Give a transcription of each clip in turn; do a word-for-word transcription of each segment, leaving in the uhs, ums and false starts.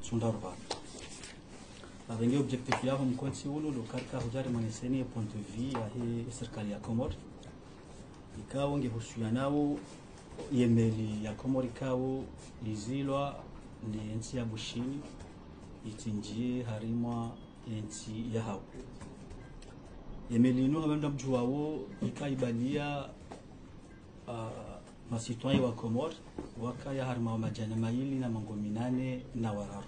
sundarba avengi objectif yao mkonsi ulu lukarika hujari mwaniseni point de vue ya hii serikali ya Komori ikawo ngehusuya nao yemeli ya Komori ikawo lizilwa ni ensi ya bushini itinjie harimwa ensi ya hao yemeli ino habenda mjuwawo ikaibalia uh, masitwai wa Komori wakaya harima wa majana maili na mango minane na wararu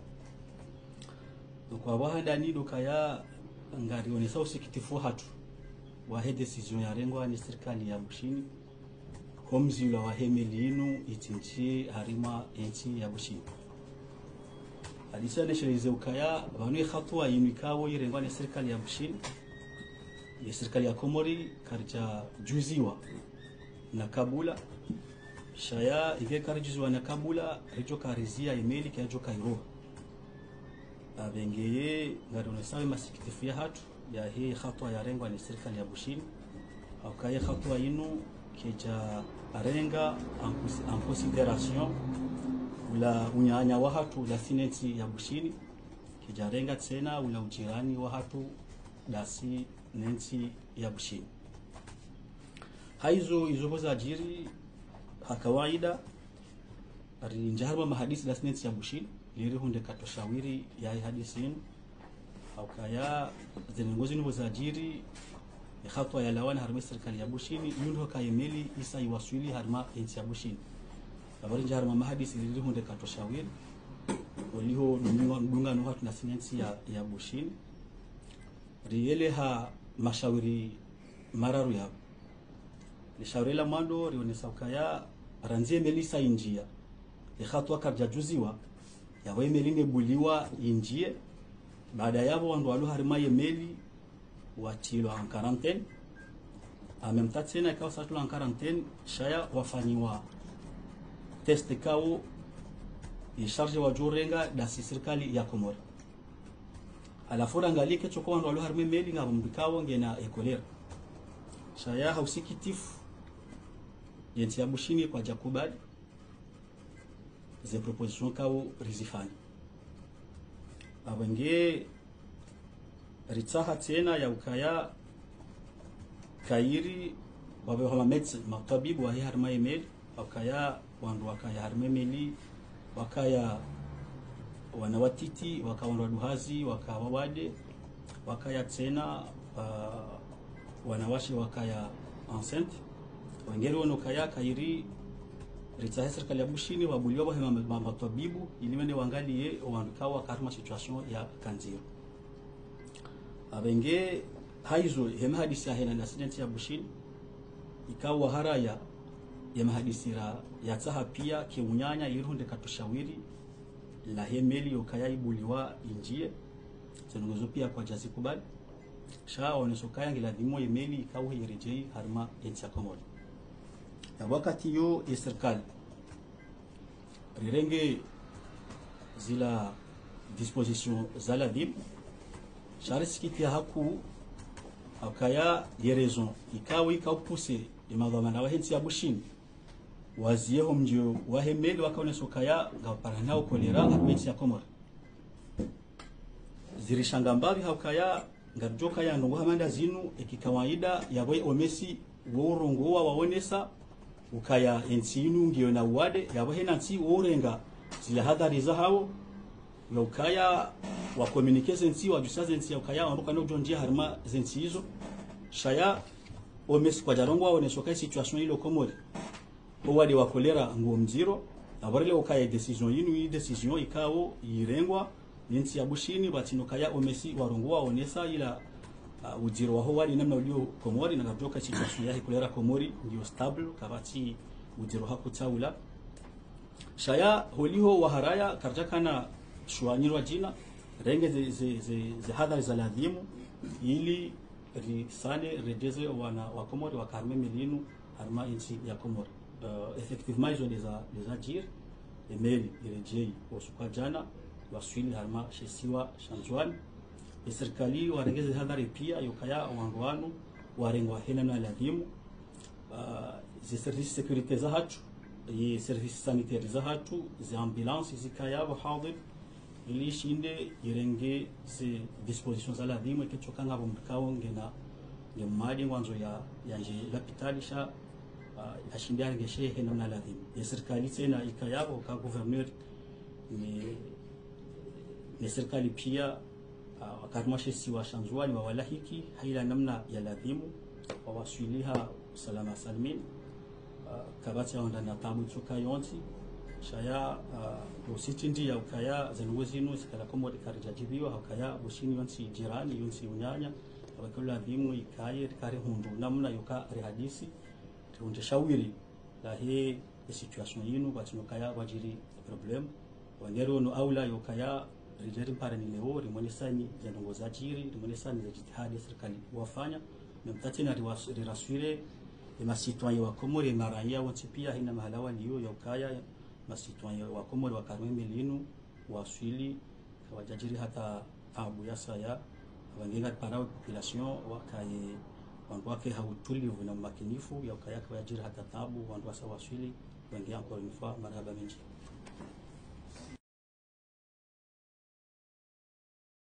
kwa wahanda ni dukaya ngari onesa usikitifu hatu wahe decision ya rengwa ni serikali ya bushini homzi la wahemeli inu itinjie harima ensi ya bushini alisa neshirize ukaya wanu khatua inu ikawo irengwa ni serikali ya bushini ya serikali ya Komori karja juziwa na Kabula shaya ige karjuziwa na Kabula rijo karizia emeli kajo Kairo abengeye ngarone sawe masikitifu ya hatu ya hii khatua ya rengwa ni serikali ya bushini au kaya khatua inu keja arenga en consideration ula unyanya wa hatu la sineti ya bushini keja renga tena ula ujirani wa hatu la si nenti ya bushini haizo izo za jiri hakawaida arinjarba mahadisi la sineti ya bushini liri hunde katoshawiri ya hadisi inu au kaya zenengozi nubo za jiri khatwa ya lawana harma serikali ya bushini yundo kayemeli isa iwaswili harma ensi ya bushini abari jarma mahadisi liri hunde katoshawiri oliho dunga dunga no hatu na sineti ya ya bushini riele ha mashawiri mararu ya lishauri la mando rionesa ukaya ranzie melisa injia ikhatwa karja juziwa ya wemeline buliwa injie baada yabo wandu walu harima yemeli watilo en quarantaine en même temps tena ikawa satula en quarantaine shaya wafanyiwa test kao isharje wa jurenga da serikali ya Komori alafura ngalike choko wandu walu harima meli ngabo mbikawo ngena ekolera shaya hausikitifu yenti ya bushini kwa jakubali ze proposition kao rizifani abenge ritsaha tena ya ukaya kairi wabe homa medicine matabibu wa harma email ukaya wandu wakaya harma emeli wakaya wanawatiti wakawandu waduhazi wakawawade wakaya tena uh, wanawashi wakaya enceinte wengeri wono kaya kairi ritsaha serikali ya bushini wabuliwa wa hema matabibu ili wende wangalie wandukawa karma situation ya kanziro abenge haizo hema hadisi ya hena na sineti ya bushini ikawa haraya ya mahadisi ya tsaha pia kiunyanya irunde katushawiri la hemeli ukaya ibuliwa injie zenongozo pia kwa jazi kubali shaa onesokaya ngiladhimo emeli ikawa irejei harma ensi ya Komori na wakati yo ya serikali rirenge zila disposition za ladhim sharisikiti ya haku akaya ye raison ikawa ikapuse imadhamana wa hensi ya bushini waziyeho mjio wahemeli wakaonesokaya ngaparanao kolera harmensi ya Komori zirishanga mbavi hakaya ngarjoka ya ndongo hamanda zinu ekikawaida yawe omesi worongowa waonesa ukaya ensinu ngiyo na uwade yawe henansi worenga zile hadhari za hao ya ukaya wa communication nsi wa jusaze nsi ya ukaya wanuka no jonjia harma zensi hizo shaya omesi kwa jarongo waonesoka situation ilo Komori owade wa kolera nguo mziro abarile ukaya decision yinu yi decision ikao irengwa nsi ya bushini batino kaya omesi warongo waonesa ila uh, ujiro wa howali namna ulio Komori na gajoka situation yake kolera Komori ndio stable kabati ujiro hakutaula shaya holiho wa haraya karjakana shwanyirwa jina renge ze ze ze, ze hadhari za ladhimu ili risane rejeze wana wa Komori wa karme milinu harma insi ya Komori uh, effectivement izo deza deza jir emeli irejei osuka jana waswili harma shesiwa shanjwan serikali warengeze hadhari pia yokaya wangwanu warengwa hena na ladhimu uh, ze service securite za hatu ye service sanitaire za hatu ze ambulance zikaya wa hadir ili shinde irenge se dispositions za ladhimu ikichoka ngabo mkao ngena ngemadi mwanzo ya yanje lapitalisha uh, ashinde arengeshe hena na ladhimu ya serikali tena ikayabo ka gouverneur ni ni serikali pia uh, akarmashe si washanzwani wa walahiki haila namna ya ladhimu wa waswiliha salama salmin uh, kabati ya ndani ya tamu choka yonti shaya uh, usiti ndia ukaya zanwezinu sikala komo dikarijajibiwa ukaya usini yonsi jirani yonsi unyanya abakula ladhimu ikaye kare hundu namna yoka rehadisi tunde shawiri la he situation yinu batunokaya wajiri problem wanero no aula yokaya rijeri mpare ni leo rimonisani za ndongoza jiri rimonisani za jitihadi serikali wafanya na mtatina riraswire ma citoyen wa Komori na raia wote pia hina mahalawa niyo yokaya ma citoyen wa Komori wa Karmeme linu waswili kawajajiri hata tabu yasa ya wangenga parao population wakaye wandu wake hautulivu na makinifu yokaya kawajiri hata tabu wandu wasa waswili wengi encore une fois marhaba mingi.